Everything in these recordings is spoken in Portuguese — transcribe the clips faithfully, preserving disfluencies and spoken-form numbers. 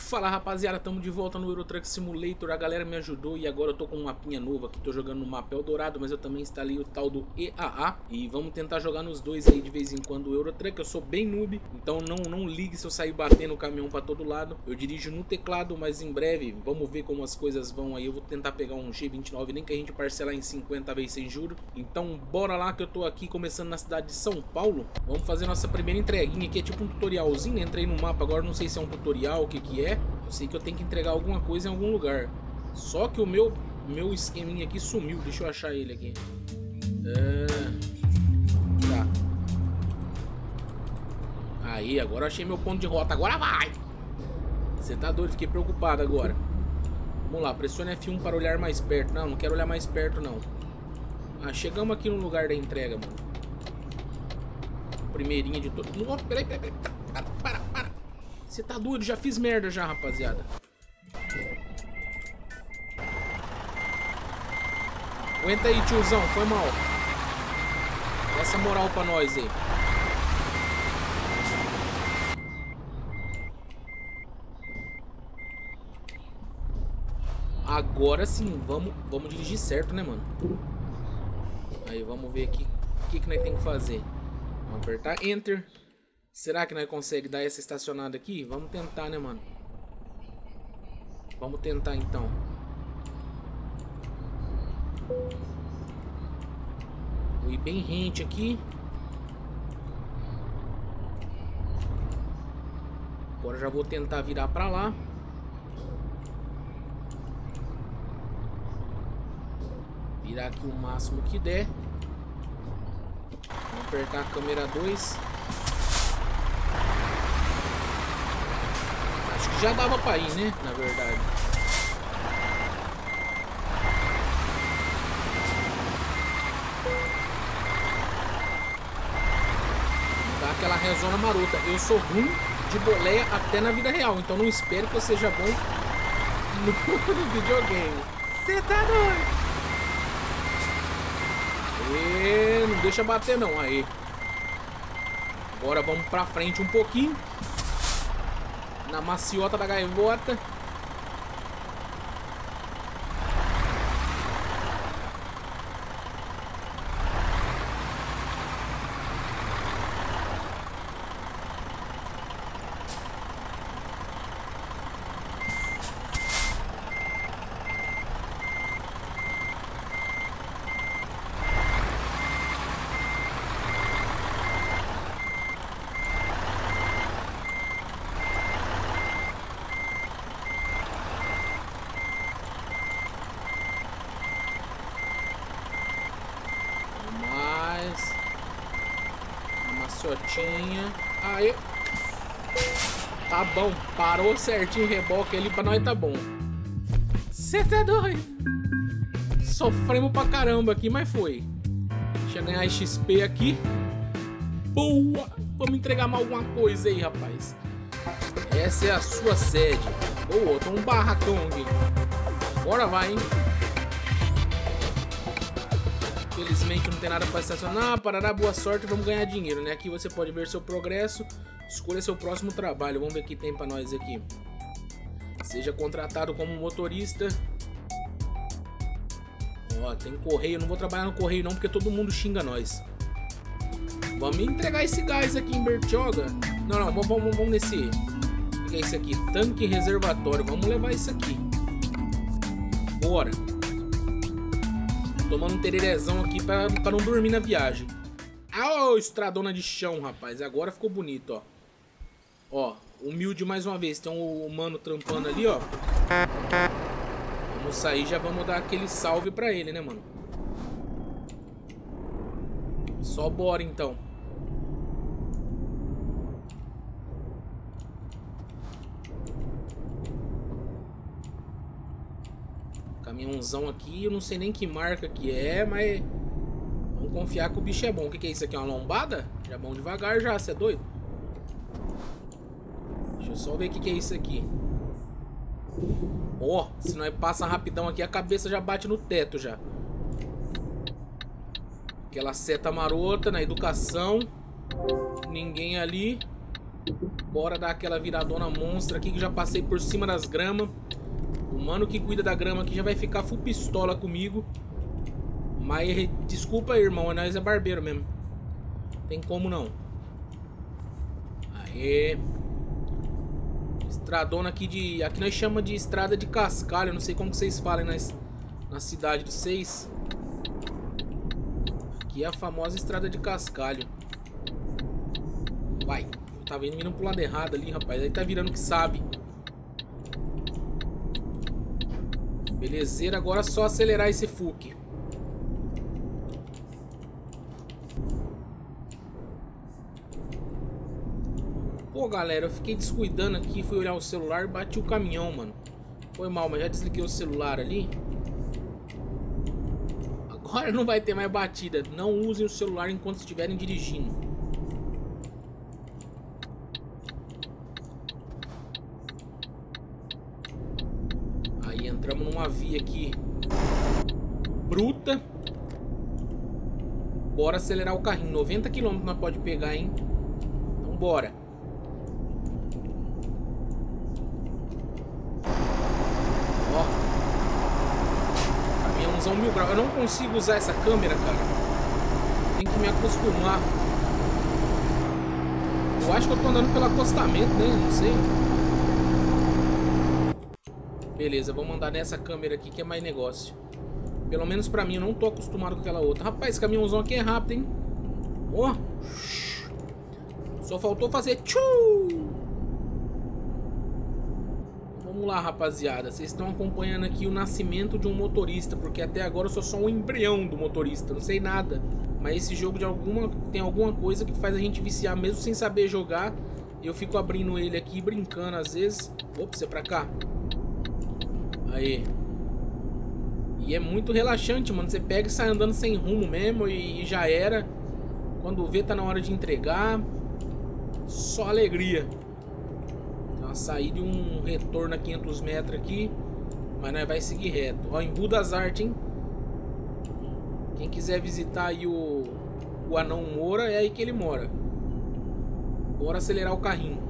Fala rapaziada, tamo de volta no Euro Truck Simulator. A galera me ajudou e agora eu tô com um mapinha novo aqui. Tô jogando no mapa Eldorado, mas eu também instalei o tal do E A A. E vamos tentar jogar nos dois aí de vez em quando o Euro Truck. Eu sou bem noob, então não, não ligue se eu sair batendo o caminhão pra todo lado. Eu dirijo no teclado, mas em breve vamos ver como as coisas vão aí. Eu vou tentar pegar um G vinte e nove, nem que a gente parcelar em cinquenta vezes sem juros. Então bora lá que eu tô aqui começando na cidade de São Paulo. Vamos fazer nossa primeira entreguinha aqui, é tipo um tutorialzinho. Entrei no mapa agora, não sei se é um tutorial, o que que é. Eu sei que eu tenho que entregar alguma coisa em algum lugar. Só que o meu, meu esqueminha aqui sumiu. Deixa eu achar ele aqui. É... Tá. Aí, agora eu achei meu ponto de rota. Agora vai! Você tá doido? Fiquei preocupado agora. Vamos lá, pressione F um para olhar mais perto. Não, não quero olhar mais perto, não. Ah, chegamos aqui no lugar da entrega, mano. Primeirinha de todo. Oh, peraí, peraí, peraí. Para, para, para. Você tá doido? Já fiz merda já, rapaziada. Aguenta aí, tiozão. Foi mal. Dá essa moral pra nós aí. Agora sim, vamos, vamos dirigir certo, né, mano? Aí, vamos ver aqui o que, que nós tem que fazer. Vamos apertar Enter. Será que nós conseguimos dar essa estacionada aqui? Vamos tentar, né, mano? Vamos tentar, então. Vou ir bem rente aqui. Agora já vou tentar virar pra lá. Virar aqui o máximo que der. Vamos apertar a câmera dois. Acho que já dava pra ir, né? Na verdade. Dá aquela rezona marota. Eu sou ruim de boleia até na vida real. Então não espero que eu seja bom no, no videogame. Você tá doido? E não deixa bater não. Aí. Agora vamos pra frente um pouquinho. Na maciota da gaivota. Maciotinha. Aí. Tá bom. Parou certinho o reboque ali pra nós, tá bom. Cê tá doido? Sofremos pra caramba aqui, mas foi. Deixa eu ganhar X P aqui. Boa! Vamos entregar mais alguma coisa aí, rapaz. Essa é a sua sede. Boa, tem um barracão aqui. Bora vai, hein? Infelizmente não tem nada para estacionar. Parará, boa sorte, vamos ganhar dinheiro, né? Aqui você pode ver seu progresso. Escolha seu próximo trabalho. Vamos ver o que tem para nós aqui. Seja contratado como motorista. Ó, tem correio. Não vou trabalhar no correio não, porque todo mundo xinga nós. Vamos entregar esse gás aqui em Bertioga. Não, não, vamos, vamos, vamos nesse. O que é isso aqui? Tanque reservatório. Vamos levar isso aqui. Bora. Tomando um tererezão aqui pra, pra não dormir na viagem. Ah, oh, estradona de chão, rapaz. Agora ficou bonito, ó. Ó, humilde mais uma vez. Tem um humano trampando ali, ó. Vamos sair, já vamos dar aquele salve pra ele, né, mano? Só bora, então. Caminhãozão aqui, eu não sei nem que marca que é, mas vamos confiar que o bicho é bom. O que que é isso aqui? É uma lombada? Já é bom devagar já, você é doido? Deixa eu só ver o que que é isso aqui. Ó, oh, se nós passa rapidão aqui, a cabeça já bate no teto já. Aquela seta marota na educação. Ninguém ali. Bora dar aquela viradona monstra aqui que já passei por cima das gramas. O mano que cuida da grama aqui já vai ficar full pistola comigo. Mas desculpa aí, irmão, nós é barbeiro mesmo. Tem como não. Aê. Estradona aqui de... Aqui nós chamamos de estrada de cascalho. Não sei como que vocês falam na, na cidade de vocês. Aqui é a famosa estrada de cascalho. Vai. Eu tava indo, indo pro lado errado ali, rapaz. Aí tá virando que sabe. Belezeira. Agora é só acelerar esse fuque. Pô, galera, eu fiquei descuidando aqui, fui olhar o celular e bati o caminhão, mano. Foi mal, mas já desliguei o celular ali. Agora não vai ter mais batida. Não usem o celular enquanto estiverem dirigindo. Aí entramos numa via aqui bruta. Bora acelerar o carrinho. noventa quilômetros nós pode pegar, hein? Então bora. Mil graus. Eu não consigo usar essa câmera, cara. Tem que me acostumar. Eu acho que eu tô andando pelo acostamento, né? Não sei. Beleza, vamos andar nessa câmera aqui que é mais negócio. Pelo menos pra mim, eu não tô acostumado com aquela outra. Rapaz, esse caminhãozão aqui é rápido, hein? Ó. Oh. Só faltou fazer tchu! Vamos lá, rapaziada. Vocês estão acompanhando aqui o nascimento de um motorista, porque até agora eu sou só um embrião do motorista, não sei nada. Mas esse jogo de alguma tem alguma coisa que faz a gente viciar mesmo sem saber jogar. Eu fico abrindo ele aqui, brincando às vezes. Ops, é pra cá. Aí. E é muito relaxante, mano. Você pega e sai andando sem rumo mesmo e, e já era. Quando vê, tá na hora de entregar. Só alegria. Sair de um retorno a quinhentos metros aqui, mas nós vai seguir reto. Ó, em Budas Artes, hein? Quem quiser visitar aí o, o Anão Moura, é aí que ele mora. Bora acelerar o carrinho.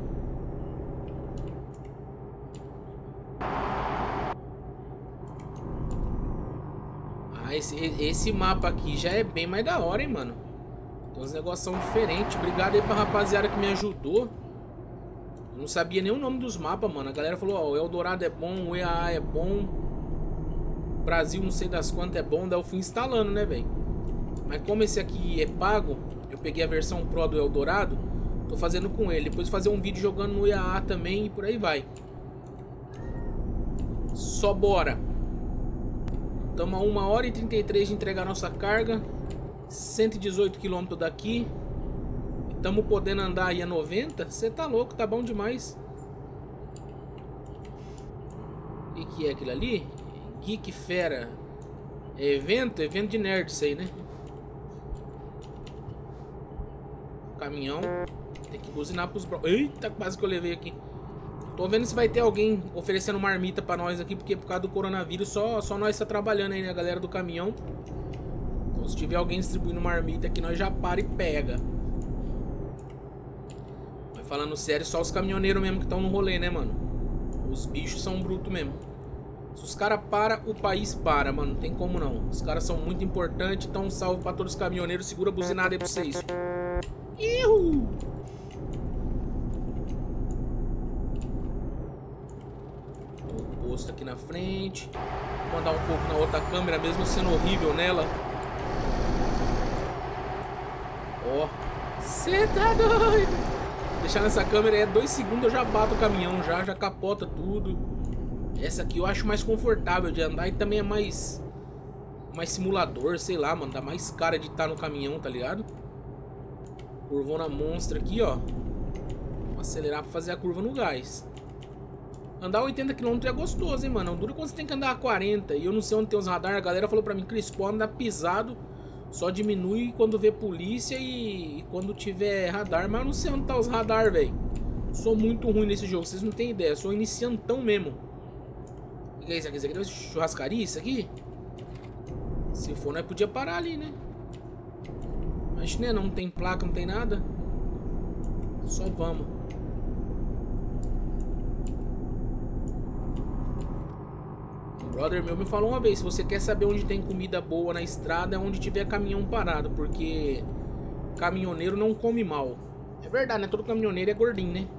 Ah, esse, esse mapa aqui já é bem mais da hora, hein, mano? Tem uns negócios diferentes. Obrigado aí pra rapaziada que me ajudou. Não sabia nem o nome dos mapas, mano. A galera falou, ó, o Eldorado é bom, o E A A é bom, Brasil não sei das quantas é bom. Daí eu fui instalando, né, velho? Mas como esse aqui é pago, eu peguei a versão Pro do Eldorado, tô fazendo com ele. Depois fazer um vídeo jogando no E A A também e por aí vai. Só bora. Tamo a uma hora e trinta e três de entregar nossa carga. cento e dezoito quilômetros daqui. Estamos podendo andar aí a noventa? Você tá louco, tá bom demais. O que, que é aquilo ali? Geek Fera. É evento? Evento de nerd isso aí, né? Caminhão. Tem que buzinar pros bro... Eita, quase que eu levei aqui. Tô vendo se vai ter alguém oferecendo marmita pra nós aqui, porque por causa do coronavírus só, só nós tá trabalhando aí, né, galera do caminhão. Então se tiver alguém distribuindo marmita aqui, nós já para e pega. Falando sério, só os caminhoneiros mesmo que estão no rolê, né, mano? Os bichos são brutos mesmo. Se os caras param, o país para, mano. Não tem como não. Os caras são muito importantes. Então um salve pra todos os caminhoneiros. Segura a buzinada aí pra vocês. Ihu! O posto aqui na frente. Vou mandar um pouco na outra câmera, mesmo sendo horrível nela. Ó. Cê tá doido? Deixar nessa câmera é dois segundos, eu já bato o caminhão, já, já capota tudo. Essa aqui eu acho mais confortável de andar e também é mais mais simulador, sei lá, mano. Dá mais cara de estar no caminhão, tá ligado? Curvona monstra aqui, ó. Vamos acelerar pra fazer a curva no gás. Andar oitenta quilômetros é gostoso, hein, mano. Dura quando você tem que andar a quarenta. E eu não sei onde tem os radar. A galera falou pra mim, Cris, pode andar pisado. Só diminui quando vê polícia e, e quando tiver radar. Mas eu não sei onde tá os radar, velho. Sou muito ruim nesse jogo, vocês não tem ideia. Sou iniciantão mesmo. O que é isso aqui? Isso aqui é churrascaria, isso aqui? Se for, nós podia parar ali, né? Mas né, não tem placa, não tem nada. Só vamos. brother meu me falou uma vez, se você quer saber onde tem comida boa na estrada, é onde tiver caminhão parado, porque caminhoneiro não come mal. É verdade, né? Todo caminhoneiro é gordinho, né?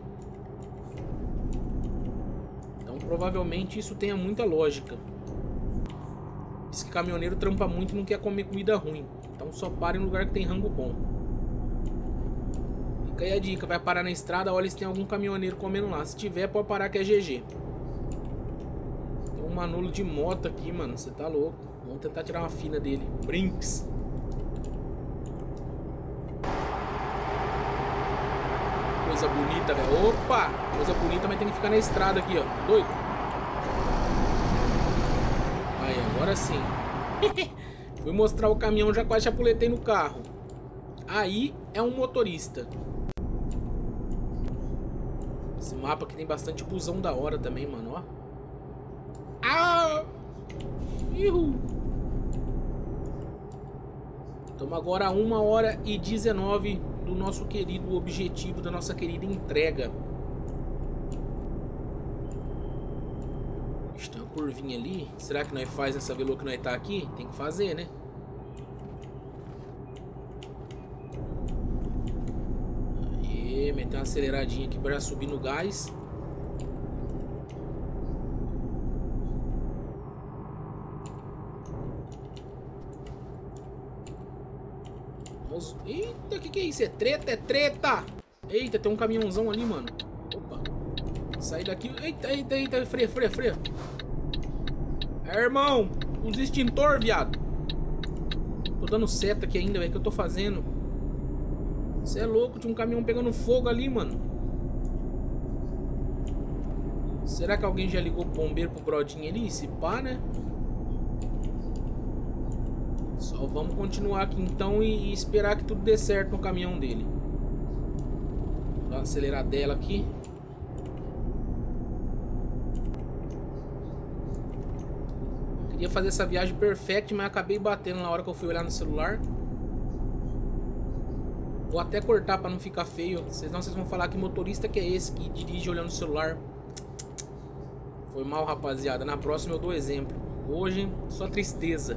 Então provavelmente isso tenha muita lógica. Diz que caminhoneiro trampa muito e não quer comer comida ruim. Então só para em lugar que tem rango bom. Fica aí a dica, vai parar na estrada, olha se tem algum caminhoneiro comendo lá. Se tiver, pode parar que é G G. Tem um Manolo de moto aqui, mano. Você tá louco. Vamos tentar tirar uma fina dele. Brinks. Coisa bonita, velho. Opa! Coisa bonita, mas tem que ficar na estrada aqui, ó. Doido? Aí, agora sim. Fui mostrar o caminhão, já quase chapuletei no carro. Aí é um motorista. Esse mapa aqui tem bastante busão da hora também, mano, ó. Ah! Ihu! Estamos agora a uma hora e dezenove do nosso querido objetivo, da nossa querida entrega. Tem uma curvinha ali. Será que nós faz essa velo que nós tá aqui? Tem que fazer, né? Aí, meter uma aceleradinha aqui para subir no gás. Vamos... Eita, o que, que é isso? É treta? É treta! Eita, tem um caminhãozão ali, mano. Opa. Sai daqui. Eita, eita, eita. Freia, freia, freia. É, irmão. Usa extintor, viado. Tô dando seta aqui ainda, velho. O que eu tô fazendo? Você é louco. Tinha um caminhão pegando fogo ali, mano. Será que alguém já ligou o bombeiro pro brodinho ali? Se pá, né? Só vamos continuar aqui então e, e esperar que tudo dê certo no caminhão dele. Vou dar uma aceleradela aqui. Queria fazer essa viagem perfeita, mas acabei batendo na hora que eu fui olhar no celular. Vou até cortar para não ficar feio, senão vocês vão falar que motorista que é esse que dirige olhando o celular. Foi mal, rapaziada. Na próxima eu dou exemplo. Hoje, só tristeza.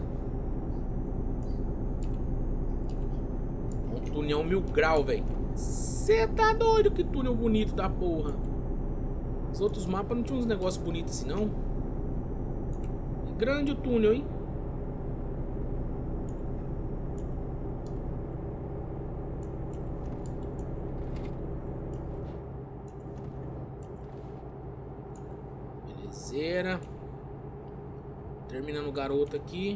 Um túnel mil grau, velho. Cê tá doido, que túnel bonito da porra. Os outros mapas não tinham uns negócios bonitos assim, não. Grande o túnel, hein? Belezeira. Terminando o garoto aqui.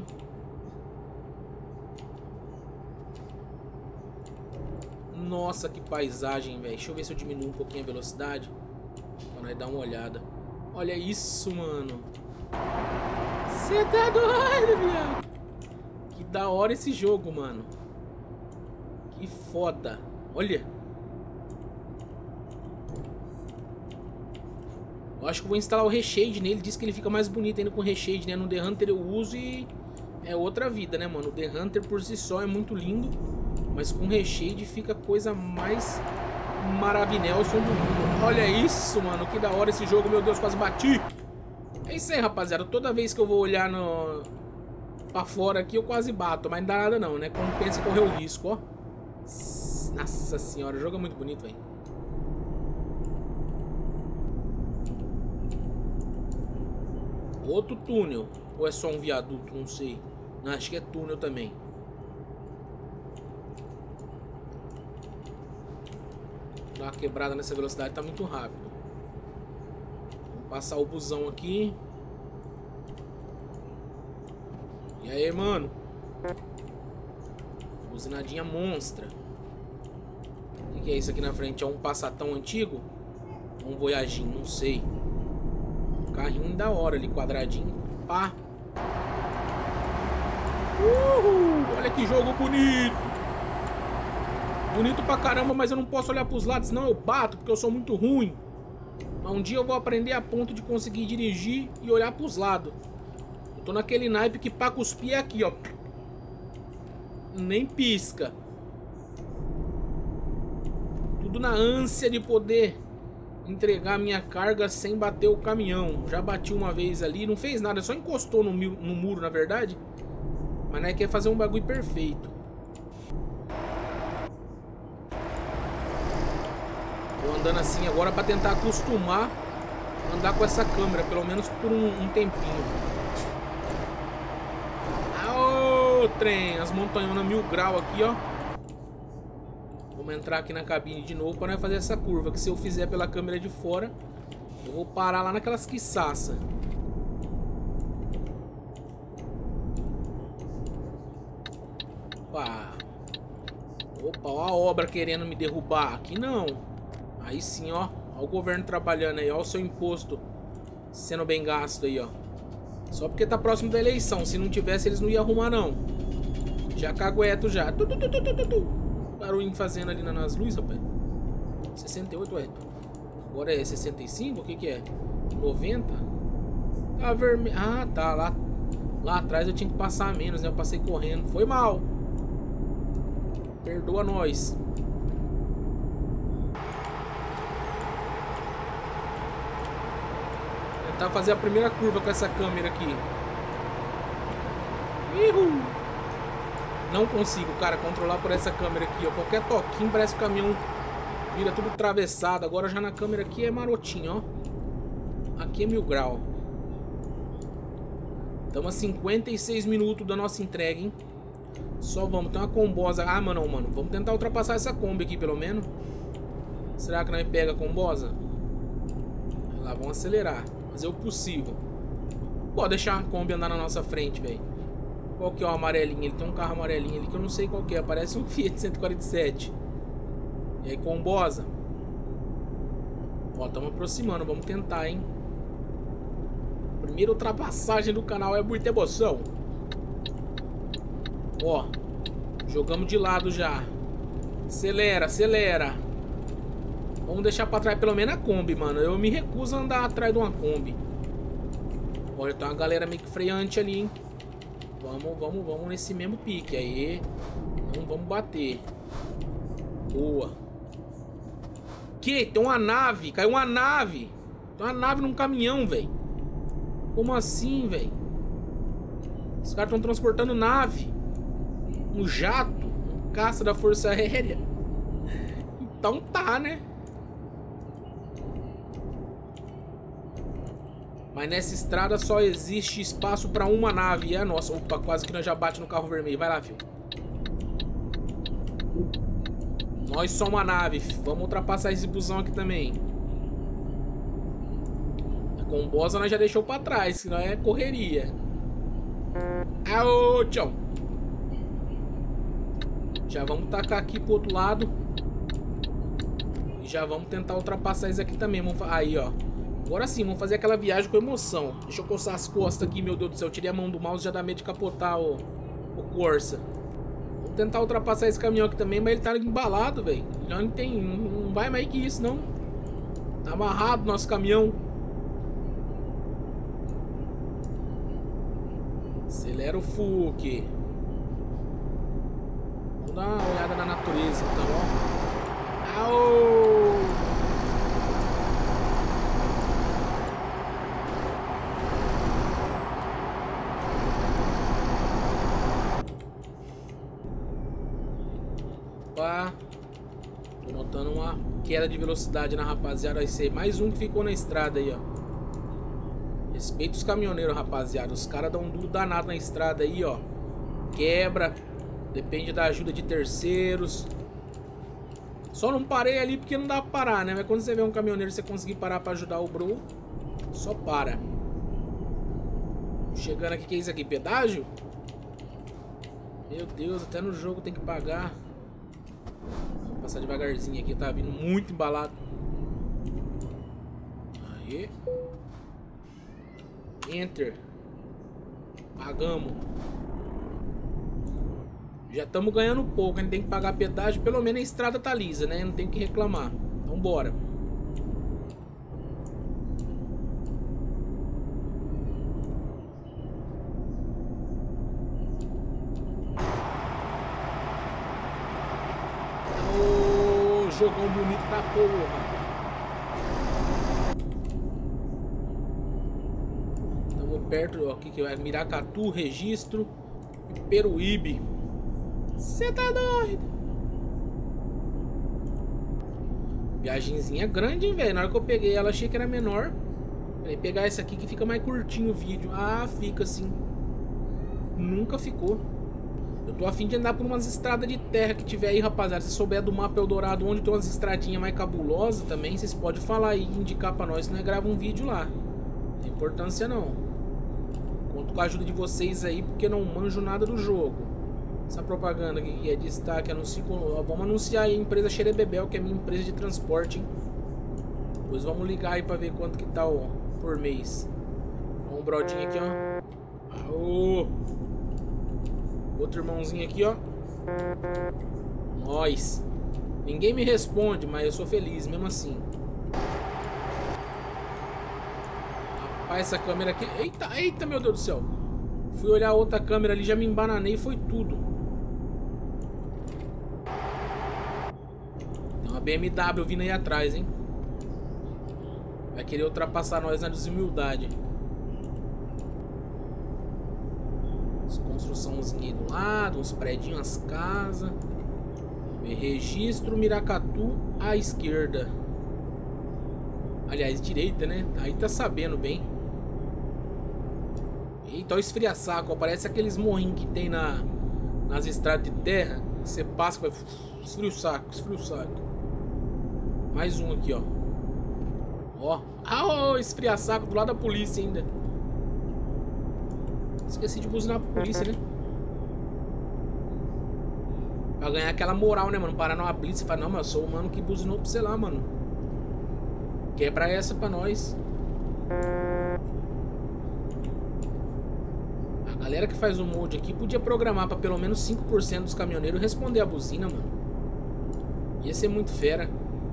Nossa, que paisagem, velho. Deixa eu ver se eu diminuo um pouquinho a velocidade pra nós dar uma olhada. Olha isso, mano. Você tá doido, viado? Que da hora esse jogo, mano. Que foda. Olha. Eu acho que vou instalar o Reshade nele. Diz que ele fica mais bonito ainda com Reshade, né? No The Hunter eu uso e é outra vida, né, mano? O The Hunter por si só é muito lindo, mas com Reshade fica a coisa mais maravilhosa do mundo. Olha isso, mano. Que da hora esse jogo. Meu Deus, quase bati. É isso aí, rapaziada. Toda vez que eu vou olhar no... pra fora aqui, eu quase bato. Mas não dá nada não, né? Compensa correr o risco, ó. Nossa senhora, o jogo é muito bonito, velho. Outro túnel. Ou é só um viaduto? Não sei. Não, acho que é túnel também. Dá uma quebrada nessa velocidade, tá muito rápido. Passar o busão aqui. E aí, mano? Buzinadinha monstra. O que, que é isso aqui na frente? É um passatão antigo? Um Voyaginho, não sei. Um carrinho da hora ali, quadradinho. Pá. Uhul! Olha que jogo bonito. Bonito pra caramba, mas eu não posso olhar pros lados, senão eu bato, porque eu sou muito ruim. Mas um dia eu vou aprender a ponto de conseguir dirigir e olhar pros lados. Eu tô naquele naipe que pra cuspir é aqui, ó. Nem pisca. Tudo na ânsia de poder entregar minha carga sem bater o caminhão. Já bati uma vez ali, não fez nada, só encostou no, no muro, na verdade. Mas né, quer fazer um bagulho perfeito. Tô andando assim agora pra tentar acostumar a andar com essa câmera, pelo menos por um, um tempinho. Aô, trem! As montanhonas mil grau aqui, ó. Vamos entrar aqui na cabine de novo para nós fazer essa curva. Que se eu fizer pela câmera de fora, eu vou parar lá naquelas quiçaças. Opa! Opa, ó a obra querendo me derrubar. Aqui não. Aí sim, ó. Ó o governo trabalhando aí. Ó o seu imposto sendo bem gasto aí, ó. Só porque tá próximo da eleição. Se não tivesse, eles não iam arrumar, não. Já cagueto já. Tu, tu, tu, tu, tu, tu, tu. Barulho fazendo ali nas luzes, rapaz. sessenta e oito, é. Agora é sessenta e cinco? O que que é? noventa? Tá vermelho. Ah, tá. Lá, lá atrás eu tinha que passar menos, né? Eu passei correndo. Foi mal. Perdoa nós. Tentar fazer a primeira curva com essa câmera aqui. Uhul. Não consigo, cara, controlar por essa câmera aqui, ó. Qualquer toquinho parece que o caminhão vira tudo atravessado. Agora já na câmera aqui é marotinho, ó. Aqui é mil grau. Estamos a cinquenta e seis minutos da nossa entrega, hein. Só vamos, tem uma combosa. Ah, mano, mano, vamos tentar ultrapassar essa Kombi aqui, pelo menos. Será que nós pega a combosa? Vai lá, vamos acelerar. Fazer o possível. Pode deixar a Kombi andar na nossa frente, velho. Qual que é o amarelinho? Ele tem um carro amarelinho ali que eu não sei qual que é. Parece um Fiat cento e quarenta e sete. E aí, combosa. Ó, estamos aproximando. Vamos tentar, hein? Primeira ultrapassagem do canal é muita emoção. Ó. Jogamos de lado já. Acelera, acelera. Vamos deixar pra trás pelo menos a Kombi, mano. Eu me recuso a andar atrás de uma Kombi. Olha, tem uma galera meio que freante ali, hein? Vamos, vamos, vamos nesse mesmo pique aí. Não vamos bater. Boa. Que? Tem uma nave. Caiu uma nave. Tem uma nave num caminhão, velho. Como assim, velho? Os caras estão transportando nave. Um jato. Um caça da Força Aérea. Então tá, né? Mas nessa estrada só existe espaço pra uma nave. E é a nossa. Opa, quase que nós já bate no carro vermelho. Vai lá, filho. Nós somos uma nave. Vamos ultrapassar esse busão aqui também. A combosa nós já deixou pra trás. Senão é correria. Aô, tchau. Já vamos tacar aqui pro outro lado. E já vamos tentar ultrapassar isso aqui também. Vamos... Aí, ó. Agora sim, vamos fazer aquela viagem com emoção. Deixa eu coçar as costas aqui, meu Deus do céu. Eu tirei a mão do mouse, já dá medo de capotar o, o Corsa. Vamos tentar ultrapassar esse caminhão aqui também, mas ele tá embalado, velho. Não tem, não vai mais que isso, não. Tá amarrado nosso caminhão. Acelera o Fuque. Vamos dar uma olhada na natureza, então, ó. Aô! Opa. Tô notando uma queda de velocidade na rapaziada. Vai ser mais um que ficou na estrada aí, ó. Respeita os caminhoneiros, rapaziada. Os caras dão um duro danado na estrada aí, ó. Quebra. Depende da ajuda de terceiros. Só não parei ali porque não dá pra parar, né? Mas quando você vê um caminhoneiro e você conseguir parar pra ajudar o bro, só para. Chegando aqui, que é isso aqui? Pedágio? Meu Deus, até no jogo tem que pagar. Vou passar devagarzinho aqui, tá vindo muito embalado. Aí. Enter. Pagamos. Já estamos ganhando pouco, a gente tem que pagar pedágio. Pelo menos a estrada tá lisa, né? Não tem que reclamar. Então bora. Ô, jogão bonito da porra. Chegou perto, ó, aqui que é Miracatu, Registro e Peruíbe. Você tá doido? Viagenzinha grande, hein, velho. Na hora que eu peguei ela, achei que era menor. Falei, pegar essa aqui que fica mais curtinho o vídeo. Ah, fica assim. Nunca ficou. Eu tô afim de andar por umas estradas de terra que tiver aí, rapaziada. Se souber do mapa Eldorado, onde tem umas estradinhas mais cabulosas também, vocês podem falar aí e indicar pra nós, que nós grava um vídeo lá. Não tem importância não. Conto com a ajuda de vocês aí, porque não manjo nada do jogo. Essa propaganda que é destaque, anuncio, vamos anunciar aí a empresa Xerebebel, que é a minha empresa de transporte, hein? Depois vamos ligar aí pra ver quanto que tá, ó, por mês. Ó, um brodinho aqui, ó. Aô! Outro irmãozinho aqui, ó. Nós. Ninguém me responde, mas eu sou feliz mesmo assim. Rapaz, essa câmera aqui... Eita, eita, meu Deus do céu. Fui olhar a outra câmera ali, já me embananei e foi tudo. Tem uma B M W vindo aí atrás, hein? Vai querer ultrapassar nós na desumildade. As construçãozinhas aí do lado, uns prédios, as casas. Registro Miracatu à esquerda. Aliás, direita, né? Aí tá sabendo bem. Eita, olha o esfria-saco. Parece aqueles morrinhos que tem na, nas estradas de terra. Você passa e vai... Esfria o saco, esfria o saco. Mais um aqui, ó. Ó. Ah, oh, esfria-saco do lado da polícia ainda. Esqueci de buzinar pra polícia, né? Pra ganhar aquela moral, né, mano? Parar numa blitz e falar, não, mas eu sou o mano que buzinou pra você lá, mano. Quebra essa pra nós. A galera que faz o mod aqui podia programar pra pelo menos cinco por cento dos caminhoneiros responder a buzina, mano. Ia ser muito fera.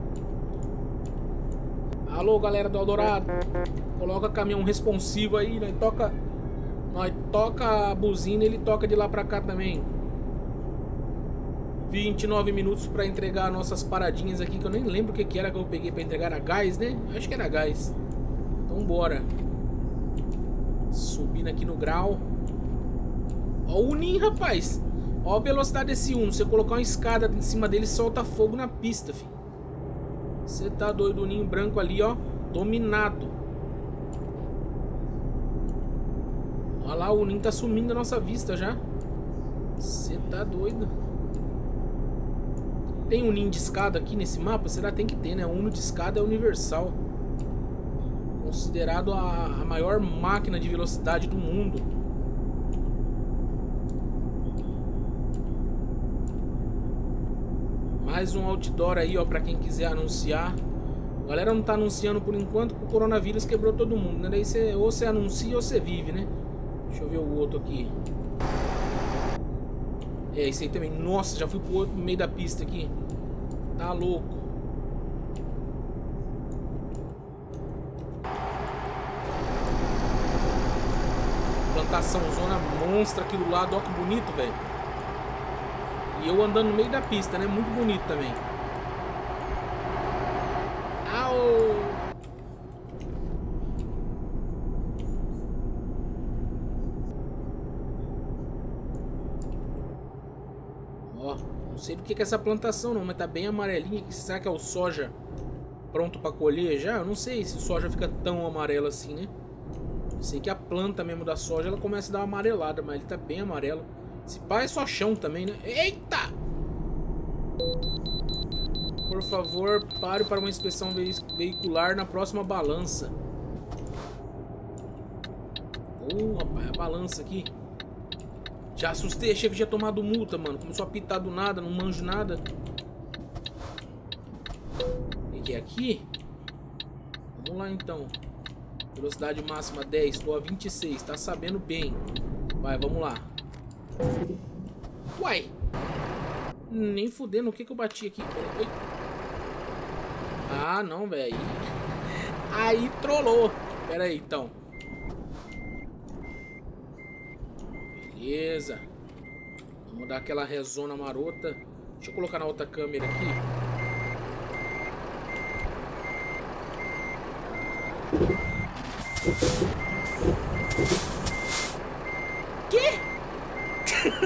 Alô, galera do Eldorado. Coloca caminhão responsivo aí, nós toca... Nós toca a buzina e ele toca de lá pra cá também. vinte e nove minutos pra entregar nossas paradinhas aqui, que eu nem lembro o que que era que eu peguei pra entregar. Era gás, né? Acho que era gás. Então bora. Subindo aqui no grau. Ó o Unim, rapaz. Ó a velocidade desse Uno. Você colocar uma escada em cima dele, solta fogo na pista, filho. Você tá doido, o Uninho branco ali, ó. Dominado. Olha lá, o Unim tá sumindo da nossa vista já. Você tá doido. Tem um Unim de escada aqui nesse mapa? Será que tem que ter, né? O Uno de escada é universal. Considerado a, a maior máquina de velocidade do mundo. Mais um outdoor aí, ó, pra quem quiser anunciar. A galera não tá anunciando por enquanto, porque o coronavírus quebrou todo mundo, né? Daí você, ou você anuncia ou você vive, né? Deixa eu ver o outro aqui. É, esse aí também. Nossa, já fui pro outro no meio da pista aqui. Tá louco. Plantação zona monstra aqui do lado. Ó que bonito, velho. E eu andando no meio da pista, né? Muito bonito também. Au! Ó, não sei do que é essa plantação não, mas tá bem amarelinha. Será que é o soja pronto pra colher já? Eu não sei se o soja fica tão amarelo assim, né? Eu sei que a planta mesmo da soja, ela começa a dar uma amarelada, mas ele tá bem amarelo. Esse pá é só chão também, né? Eita! Por favor, pare para uma inspeção veicular na próxima balança. Oh, rapaz, a balança aqui. Já assustei, achei que tinha tomado multa, mano. Começou a pitar do nada, não manjo nada. O que é aqui? Vamos lá então. Velocidade máxima dez, estou a vinte e seis, tá sabendo bem. Vai, vamos lá. Uai! Nem fudendo, o que que eu bati aqui? Oi. Ah, não, velho. Aí trollou. Pera aí, então. Beleza. Vamos dar aquela rezona marota. Deixa eu colocar na outra câmera aqui.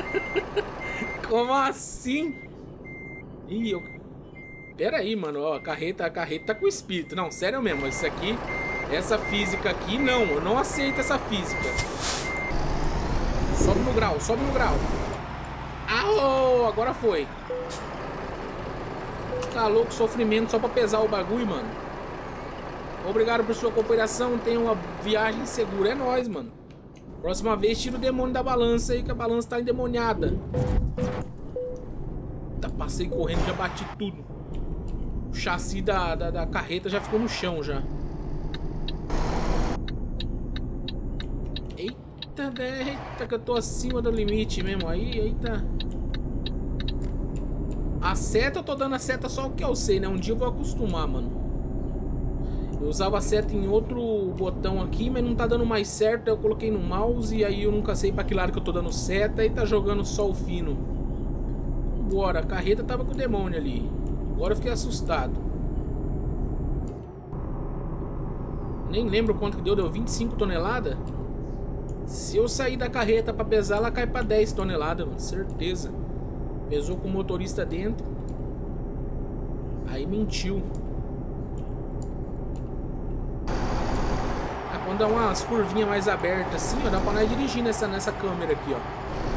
Como assim? Ih, eu... Pera aí, mano. Ó, a carreta, a carreta tá com espírito. Não, sério mesmo. Isso aqui, essa física aqui, não. Eu não aceito essa física. Sobe no grau, sobe no grau. Ah, agora foi. Tá louco, sofrimento só pra pesar o bagulho, mano. Obrigado por sua cooperação. Tenha uma viagem segura. É nóis, mano. Próxima vez, tira o demônio da balança aí, que a balança tá endemoniada. Tá, passei correndo, já bati tudo. O chassi da, da, da carreta já ficou no chão, já. Eita, eita, que eu tô acima do limite mesmo. Aí, eita. A seta, eu tô dando a seta só o que eu sei, né? Um dia eu vou acostumar, mano. Eu usava a seta em outro botão aqui, mas não tá dando mais certo. Eu coloquei no mouse e aí eu nunca sei pra que lado que eu tô dando seta e tá jogando só o fino. Bora, a carreta tava com o demônio ali. Agora eu fiquei assustado. Nem lembro quanto que deu, deu vinte e cinco toneladas? Se eu sair da carreta pra pesar, ela cai pra dez toneladas, mano, certeza. Pesou com o motorista dentro. Aí mentiu. Quando dá umas curvinhas mais abertas assim, ó, dá pra nós dirigir nessa, nessa câmera aqui, ó.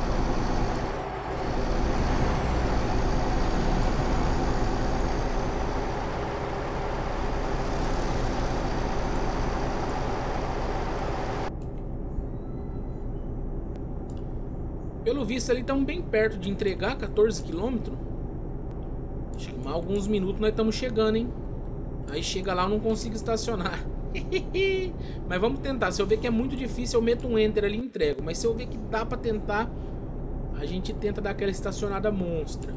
Pelo visto ali estamos bem perto de entregar, quatorze quilômetros. Acho que mais alguns minutos nós estamos chegando, hein. Aí chega lá eu não consigo estacionar. Mas vamos tentar. Se eu ver que é muito difícil, eu meto um enter ali e entrego. Mas se eu ver que dá pra tentar, a gente tenta dar aquela estacionada monstra.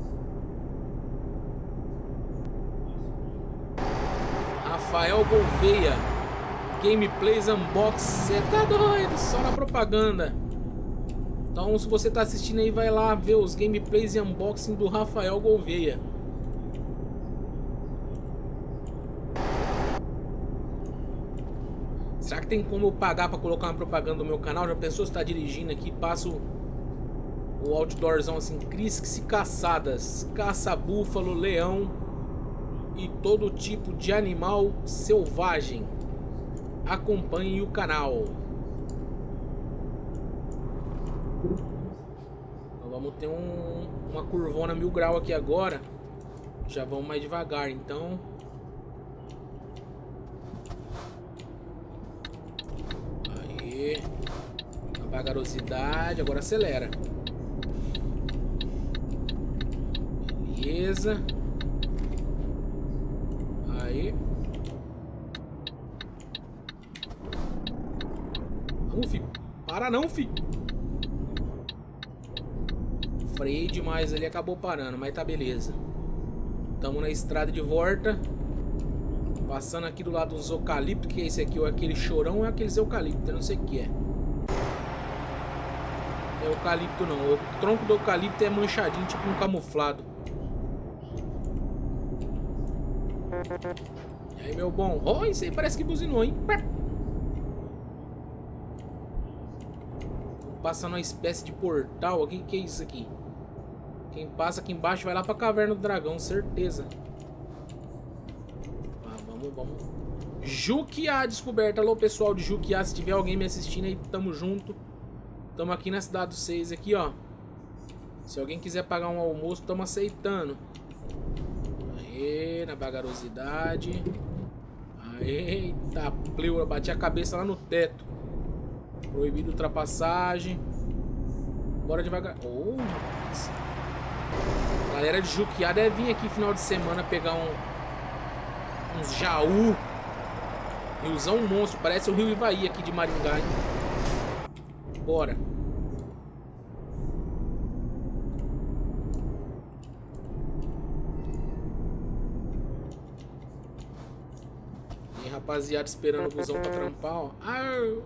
Rafael Gouveia, Gameplays Unbox. Você tá doido? Só na propaganda. Então se você tá assistindo aí, vai lá ver os gameplays e unboxing do Rafael Gouveia. Será que tem como eu pagar pra colocar uma propaganda no meu canal? Já pensou se tá dirigindo aqui, passo o outdoorzão assim, Crisque caçadas, caça búfalo, leão e todo tipo de animal selvagem. Acompanhe o canal. Então vamos ter um, uma curvona mil grau aqui agora. Já vamos mais devagar, então. A vagarosidade, agora acelera. Beleza. Aí. Vamos, filho. Para não, filho. Freiei demais ali, acabou parando, mas tá beleza. Tamo na estrada de volta. Passando aqui do lado dos eucaliptos, que é esse aqui, ou aquele chorão, ou é aqueles eucaliptos, eu não sei o que é. É eucalipto não, o tronco do eucalipto é manchadinho, tipo um camuflado. E aí, meu bom? Ó, oh, isso aí parece que buzinou, hein? Passando uma espécie de portal aqui, que é isso aqui? Quem passa aqui embaixo vai lá pra Caverna do Dragão, certeza. Vamos, vamos. Juquiá descoberta. Alô, pessoal de Juquiá, se tiver alguém me assistindo aí, tamo junto. Tamo aqui na cidade dos seis aqui, ó. Se alguém quiser pagar um almoço, tamo aceitando. Aê, na vagarosidade. Eita, pleura, bati a cabeça lá no teto. Proibido ultrapassagem. Bora devagar. Oh, nossa. Galera de Juquiá deve vir aqui final de semana pegar um uns jaú. Riozão monstro, parece o Rio Ivaí aqui de Maringá, hein? Bora. E aí, rapaziada, esperando o busão pra trampar, ó. Ai.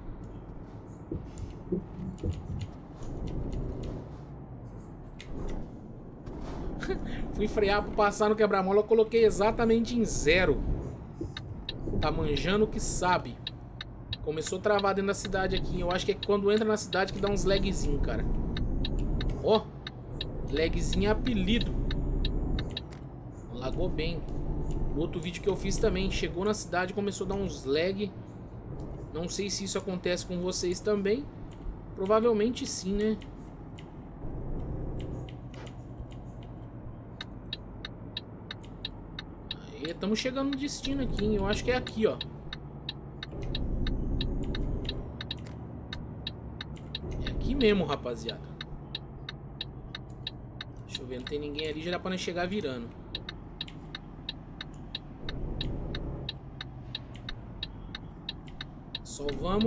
Fui frear pra passar no quebra-mola, eu coloquei exatamente em zero. Tá manjando o que sabe. Começou a travar dentro da cidade aqui. Eu acho que é quando entra na cidade que dá uns lagzinho, cara. Ó, lagzinho é apelido. Lagou bem. O outro vídeo que eu fiz também, chegou na cidade e começou a dar uns lag. Não sei se isso acontece com vocês também. Provavelmente sim, né? Aí, estamos chegando no destino aqui, hein? Eu acho que é aqui, ó. É aqui mesmo, rapaziada. Deixa eu ver, não tem ninguém ali, já dá pra nós chegar virando. Só vamos.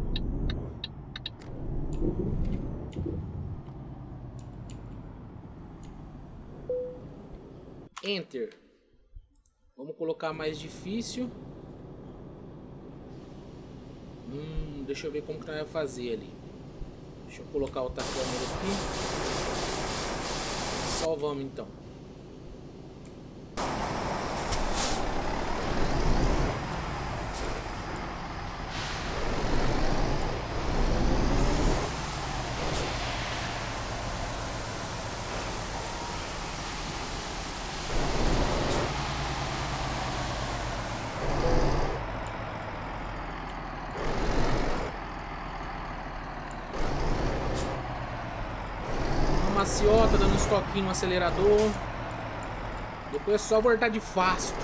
Enter. Vamos colocar mais difícil. Hum, deixa eu ver como que nós vamos fazer ali. Deixa eu colocar outra câmera aqui. Só vamos então. Maciota, dando uns toquinhos no acelerador. Depois é só voltar de fasto.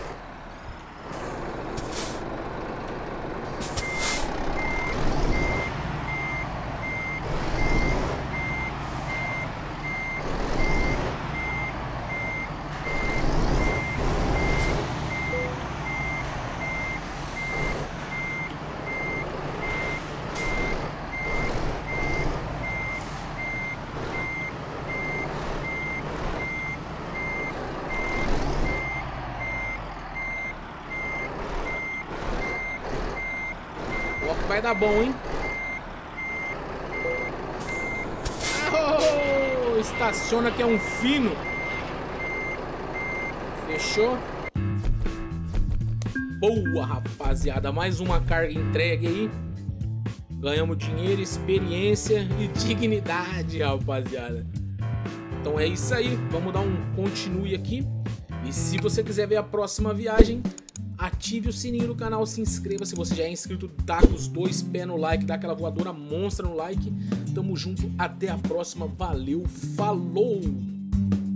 Vai dar bom, hein? Oh, estaciona que é um fino. Fechou? Boa, rapaziada. Mais uma carga entregue aí. Ganhamos dinheiro, experiência e dignidade, rapaziada. Então é isso aí. Vamos dar um continue aqui. E se você quiser ver a próxima viagem, ative o sininho do canal, se inscreva. Se você já é inscrito, dá com os dois pés no like, dá aquela voadora monstra no like. Tamo junto, até a próxima. Valeu, falou!